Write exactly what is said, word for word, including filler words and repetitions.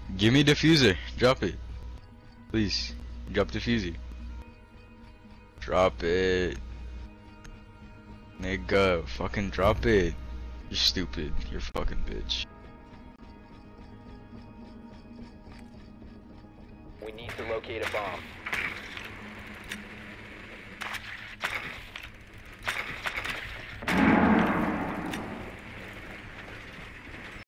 Give me defuser. Drop it. Please. Drop defuser. Drop it. Nigga, fucking drop it. You're stupid. You're fucking bitch. We need to locate a bomb.